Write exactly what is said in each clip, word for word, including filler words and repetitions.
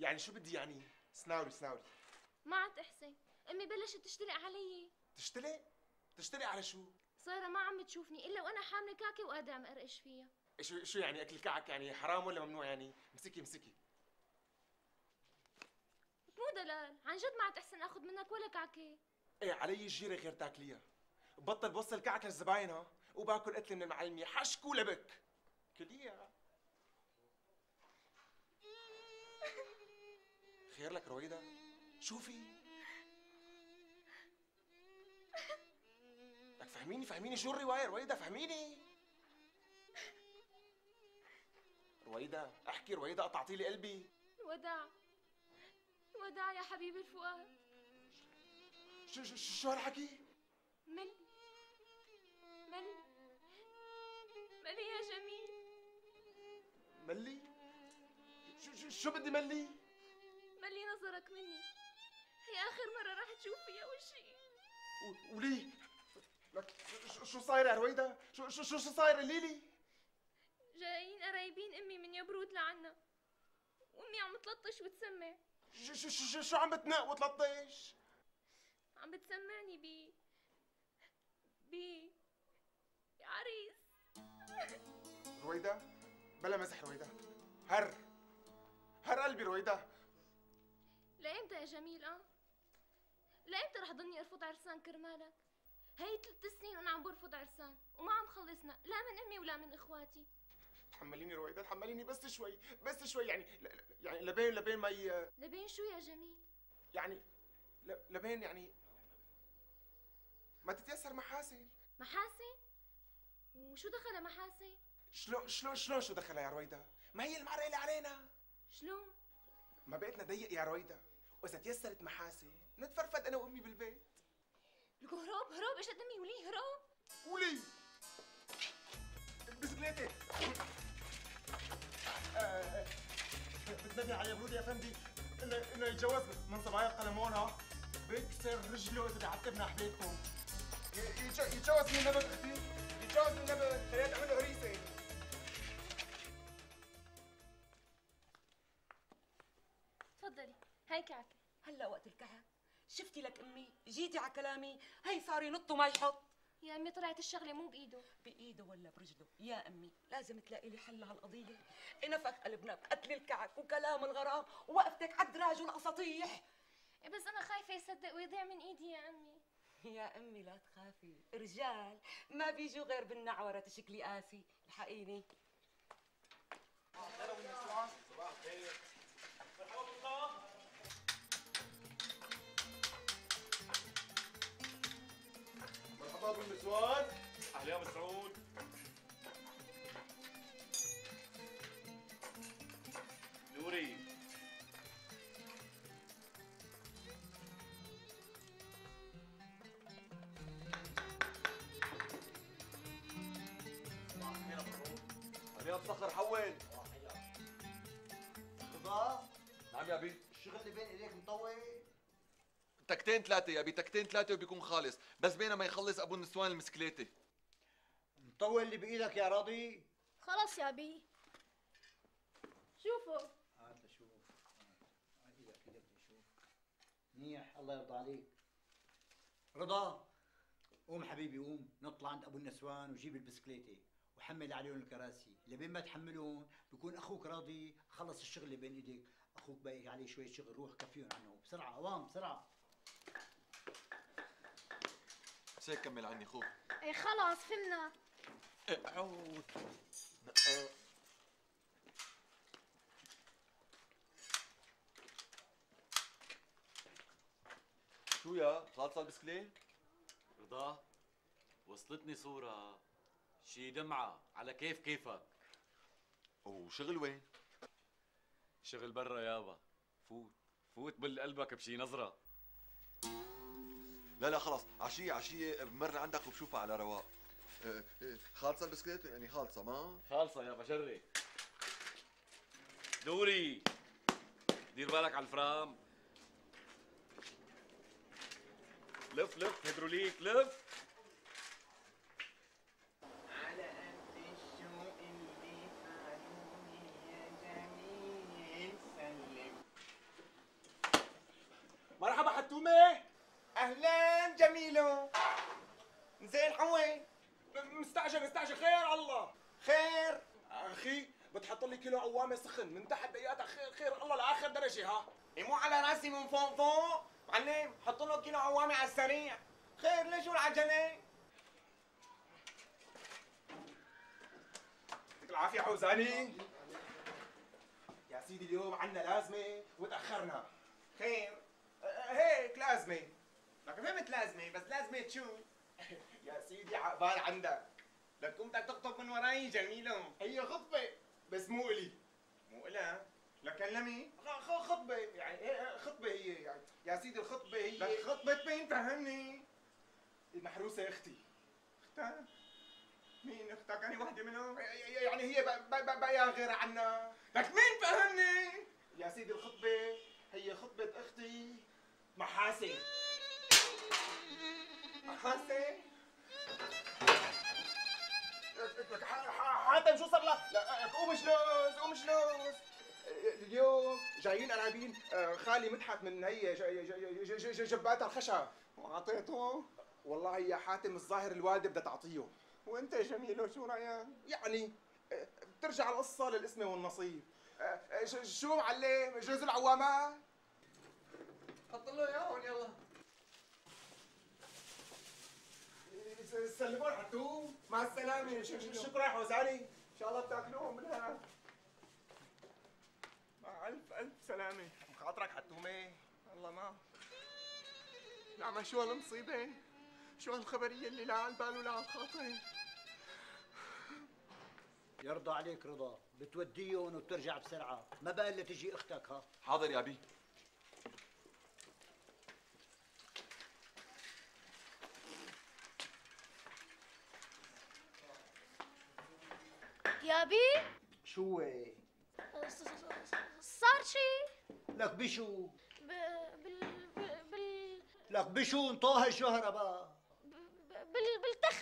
يعني شو بدي يعني؟ سناوري سناوري. ما عاد احسن، امي بلشت تشتلق علي. تشتلق؟ تشتلق على شو؟ صايرة ما عم تشوفني الا وانا حامله كعكه وقادره مقرقش فيها. شو شو يعني اكل كعك يعني حرام ولا ممنوع يعني؟ امسكي امسكي. مو دلال، عن جد ما عاد احسن اخذ منك ولا كعكه. ايه علي الجيره غير تاكليها. بطل بوصل كعك للزباين ها، وباكل قتله من المعلميه حشك ولبك. كليها. خير لك رويدا؟ شوفي لك فهميني فهميني شو الروايه رويدا فهميني. رويدا احكي رويدا قطعتي لي قلبي. الوداع الوداع يا حبيبي الفؤاد. شو شو شو هالحكي؟ ملي ملي ملي يا جميل. ملي؟ شو شو شو بدي ملي؟ ملي نظرك مني، هي اخر مره رح تشوف فيها وشي. وليه؟ لك شو شو صاير يا رويدا؟ شو شو شو صاير قولي لي؟ جايين قرايبين امي من يبرود لعنا، وامي عم تلطش وتسمع. شو شو شو شو عم بتنق وتلطش؟ عم بتسمعني بي بي بعريس. رويدا بلا مزح رويدا. هر هر قلبي رويدا. لامتى يا جميل؟ اه لامتى رح ضلني ارفض عرسان كرمالك؟ هي ثلاث سنين وانا عم برفض عرسان وما عم خلصنا لا من امي ولا من اخواتي. تحمليني رويدا تحمليني بس شوي بس شوي يعني ل- يعني لبين لبين ما ي... لبين شو يا جميل؟ يعني ل- لبين يعني ما تتيسر محاسن. محاسن؟ وشو دخل محاسن؟ شلون شلون شلون شو دخلها يا رويدا؟ ما هي المعرة اللي علينا. شلون؟ ما بقيتنا ضيق يا رويدا، واذا تيسرت محاسن نتفرفد انا وامي بالبيت. لكو هروب هروب اجت امي ولي هروب. ولي البسكليتة. آه، بتنبه على برودي يا فندي انه انه يتجوز من صبايا القلمون ها، بكسر رجله اذا بيعتبنا حبيبكم. ي- يتج- يتجوز من نبت اختي، يتجوز من نبت خليها تعمل له هريسه. تفضلي هاي كعكه. هلا وقت الكعك شفتي لك امي جيتي على كلامي، هي صار ينط وما يحط. يا امي طلعت الشغله مو بايده. بايده ولا برجله يا امي لازم تلاقي لي حل هالقضيه. انفخ قلبنا بقتل الكعك وكلام الغرام ووقفتك على الدراج والاساطيح. إيه بس انا خايفه يصدق ويضيع من ايدي يا امي. يا امي لا تخافي، رجال ما بيجوا غير بالنعوره تشكلي قاسي. الحقيني. صباح النسوان. صباح الخير. مرحبا بالله. مرحبا بالنسوان. اهلا يا مسعود. نوري يا مسخر حول. رضا نعم يا ابي. الشغل اللي بين ايديك مطول. تكتين ثلاثة يا ابي، تكتين ثلاثة وبيكون خالص، بس بينما يخلص ابو النسوان المسكليتة. مطول اللي بايدك يا راضي. خلص يا بي شوفوا. هات لشوف. هات ايدك ايدك لشوف. منيح الله يرضى عليك. رضا قوم حبيبي قوم نطلع عند ابو النسوان وجيب البسكليتة وحمل عليهم الكراسي، لبين ما تحملون بكون اخوك راضي خلص الشغل اللي بين ايديك، اخوك باقي عليه شوية شغل روح كفيهم عنه بسرعة قوام بسرعة. بس هيك كمل عني اخوك. ايه خلص فهمنا. عود. شو يا خالصة البسكليت؟ رضا وصلتني صورة شي دمعة على كيف كيفك. وشغل وين؟ شغل برا يابا. فوت فوت بالقلبك بشي نظرة. لا لا خلص، عشية عشية بمر عندك وبشوفها على رواق. أه، أه، خالصة البسكليت يعني خالصة ما؟ خالصة يابا شري. نوري دير بالك على الفرام. لف لف هيدروليك لف. على قد الشوق اللي فعلوني يا جميل سلم اهلا جميلو. زين حوي. مستعجل مستعجل، خير الله. خير. اخي بتحط لي كيلو عوامه سخن من تحت دقيقتها، خير خير الله لاخر درجه. ها مو على راسي من فوق فوق معلم، حط له كيلو عوامي على السريع. خير ليش العجله؟ يعطيك العافيه حوزاني. يا سيدي اليوم عنا لازمه وتاخرنا. خير. أه هيك لازمه. لك فهمت لازمه، بس لازمه شو؟ يا سيدي عقبال عندك. لك تقوم بدك تخطب من وراي جميلو. هي خطبه بس مو الي. مو إلها. لك كلمي. خ- خطبه يعني إيه، خطبه هي يعني. يا سيدي الخطبه هي لك خطبة مين فهمني؟ المحروسه اختي. اختك؟ مين اختك؟ أنا وحدة منهم؟ يعني هي ب- ب- بقى غير عنا. لك مين فهمني؟ يا سيدي الخطبه هي خطبه اختي محاسن. حاسة؟ حاتم شو صار لك؟ لا قوم جلوس قوم جلوس. اليوم جايين قرابين خالي مدحت من هي ج- ج- ج- ج- جبات الخشب. وعطيته؟ والله يا حاتم الظاهر الوالده بدها تعطيه. وانت يا جميلو شو رايك؟ يعني بترجع القصه للاسم والنصيب. ش- شو معلم جوز العوامات؟ حط له اياه هون يلا. سلمون حتوم. مع السلامة. ش- ش- شكرا يا حوزاني. ان شاء الله بتاكلوهم منها. مع الف الف سلامة. خاطرك حتومه. الله ما. نعم شو هالمصيبة؟ شو هالخبرية اللي لا على البال ولا على الخاطر؟ يرضى عليك رضا، بتوديهم وبترجع بسرعه، ما بقى الا تجي اختك. ها حاضر يا بي. يا بي شو صار شي لك بشو؟ ب... بال... ب- بال... لك بشو انطاها الجهرة بقى. ب- بال... بالتخت.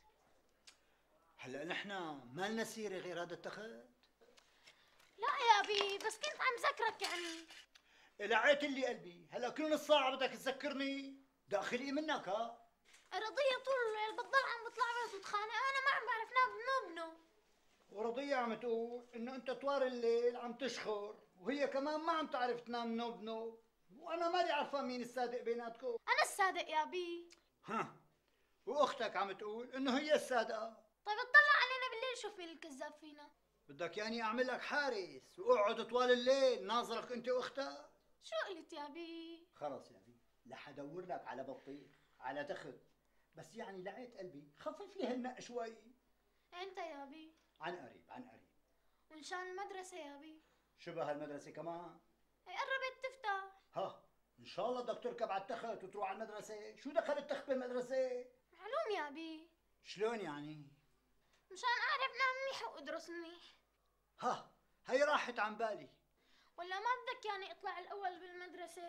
هلا نحن ما لنا سيره غير هذا التخت. لا يا بي بس كنت عم ذكرك يعني. لعيت لي قلبي، هلا كل نص ساعة بدك تذكرني؟ داخلي منك. ها رضية طول الليل بتضل عم بطلع بس وتخانق، انا ما عم بعرف نام بنوم بنوم. ورضية عم تقول انه انت طوال الليل عم تشخر، وهي كمان ما عم تعرف تنام نوب نوب، وانا مالي عارفة مين الصادق بيناتكم. انا الصادق يا بي. ها واختك عم تقول انه هي الصادقة. طيب اطلع علينا بالليل شوف مين الكذاب فينا. بدك يعني اعمل لك حارس واقعد طوال الليل ناظرك انت واختك؟ شو قلت يا بي؟ خلص يا بي، رح ادور لك على بطيخ على تخت، بس يعني لعيت قلبي خفف لي هالنق شوي. امتى يا بي؟ عن قريب عن قريب. وان شان المدرسة يا بي. شبه المدرسة كمان. هي قربت تفتح. ها ان شاء الله بدك تركب على التخت وتروح على المدرسة، شو دخل التخت بالمدرسة؟ معلوم يا بي. شلون يعني؟ مشان اعرف نام منيح وادرس منيح. ها هي راحت عن بالي. ولا ما بدك يعني اطلع الاول بالمدرسة؟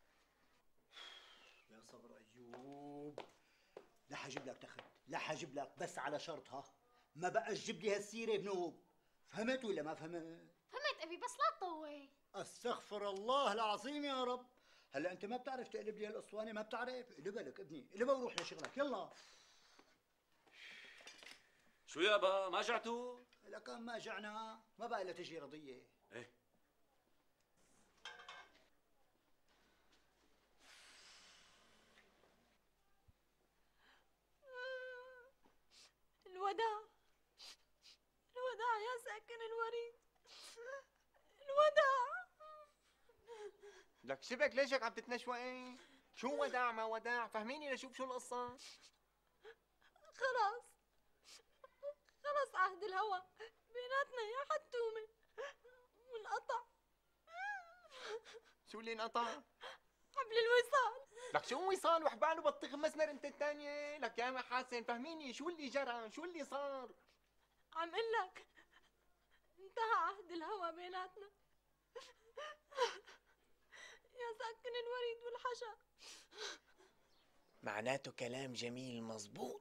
يا صبر ايوب، رح اجيب لك تخت، رح اجيب لك بس على شرط. ها ما بقى تجيب لي هالسيرة بنوب، فهمت ولا ما فهمت؟ فهمت ابي بس لا تطول. استغفر الله العظيم يا رب. هلا انت ما بتعرف تقلب لي هالاسطوانه؟ ما بتعرف؟ قلبها لك ابني، قلبها وروح لشغلك يلا. شو يابا ما جعتوا؟ لكان ما جعنا، ما بقى الا تجي رضيه. ايه الوداع الوداع يا ساكن الوريد، الوداع. لك شبك ليش هيك عم تتنشوي؟ شو وداع ما وداع؟ فهميني لشوف شو القصة؟ خلاص خلاص عهد الهوى بيناتنا يا حتومة وانقطع. شو اللي انقطع؟ حبل الوصال. لك شو وصال وحبال وبطيخ مسمر انت الثانية؟ لك يا محاسن فهميني شو اللي جرى؟ شو اللي صار؟ عم قل لك انتهى عهد الهوى بيناتنا يا ساكن الوريد والحشا. معناته كلام جميل مزبوط.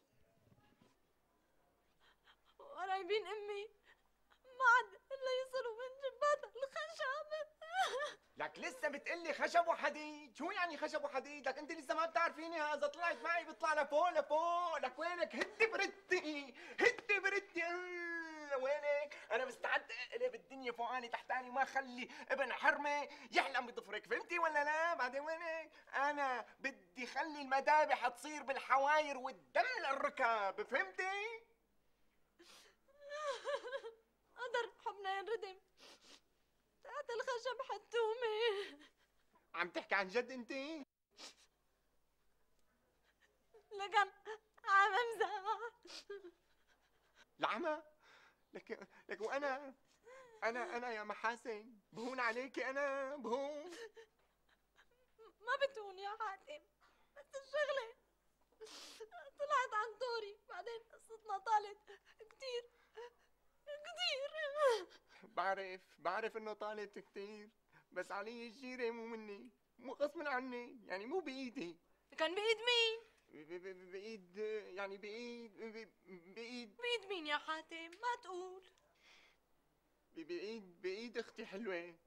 وقرايبين امي ما عاد الا يصلوا من جبات الخشب. لك لسه بتقلي خشب وحديد؟ شو يعني خشب وحديد؟ لك انت لسه ما بتعرفيني، اذا طلعت معي بيطلع لفوق لفوق. لك وينك؟ هدي برتي هدي برتي. آه، وينك؟ انا مستعد اقلب الدنيا فوقاني تحتاني، ما خلي ابن حرمه يحلم بضفرك، فهمتي ولا لا؟ بعدين وينك؟ انا بدي خلي المذابح تصير بالحواير والدم للركاب، فهمتي؟ قدر حبنا ينردم تحت الخشب حتومي. عم تحكي عن جد انت؟ لكن عم امزح. العمى؟ لك لك وانا انا انا يا محاسن بهون عليكي، انا بهون. ما بتهون يا حاتم، بس الشغلة طلعت عن طوري، بعدين قصتنا طالت كتير كتير. بعرف بعرف انه طالت كتير، بس علي الجيرة مو مني، مو غصب عني، يعني مو بايدي. كان بإيد مين؟ ب- ب- بايد يعني بايد ب- بايد بإيد مين يا حاتم؟ ما تقول. ب- بايد بايد اختي حلوة.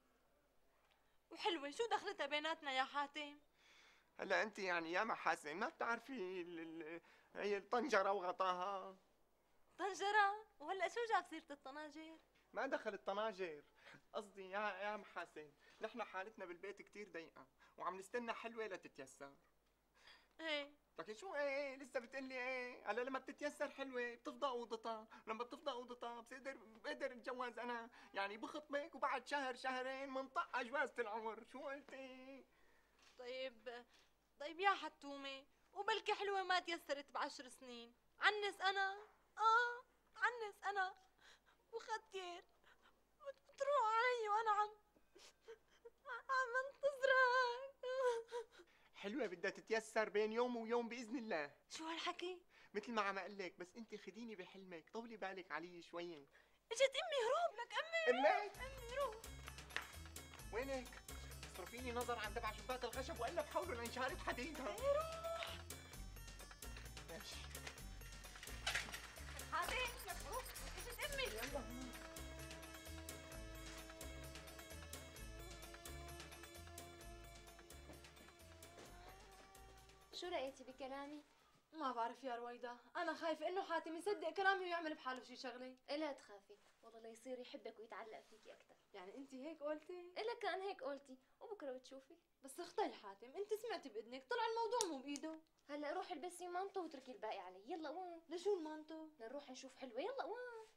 وحلوة شو دخلتها بيناتنا يا حاتم؟ هلا انت يعني يا محاسن ما بتعرفي ال- ال- هي الطنجرة وغطاها. طنجرة؟ وهلا شو جاب سيرة الطناجر؟ ما دخل الطناجر، قصدي يا يا محاسن، نحن حالتنا بالبيت كتير ضيقة وعم نستنى حلوة لتتيسر. ايه لكن شو ايه لسه بتقلي ايه؟ هلا لما بتتيسر حلوة بتفضى اوضتها، لما بتفضى اوضتها بقدر بقدر اتجوز انا، يعني بخطبك وبعد شهر شهرين منطق جوازة العمر، شو قلتي؟ طيب طيب يا حتومة، وبلكي حلوة ما تيسرت بعشر سنين، عنس أنا، آه عنس أنا وختير بتروح علي وأنا عم عم انتظرك. حلوة بدها تتيسر بين يوم ويوم بإذن الله. شو هالحكي؟ مثل ما عم اقول لك، بس انت خديني بحلمك، طولي بالك علي شوية. اجت أمي هروب لك. أمي امك أمي روح. وينك؟ اصرفيني نظر عن تبع شباك الخشب والا بحولوا لانشارة حديدها. روح ماشي. حاتم لك روح. اجت أمي. يلا شو رأيتي بكلامي؟ ما بعرف يا رويدا، أنا خايفة إنه حاتم يصدق كلامي ويعمل بحاله شي شغلة. لا تخافي، والله ليصير يحبك ويتعلق فيكي أكثر. يعني أنت هيك قلتي؟ إلا كان هيك قلتي، وبكرة بتشوفي. بس اختي حاتم، أنت سمعتي بإذنك، طلع الموضوع مو بإيده. هلا روحي البسي مانطو واتركي الباقي علي، يلا قوم. لشو المانتو؟ نروح نشوف حلوة، يلا قوم.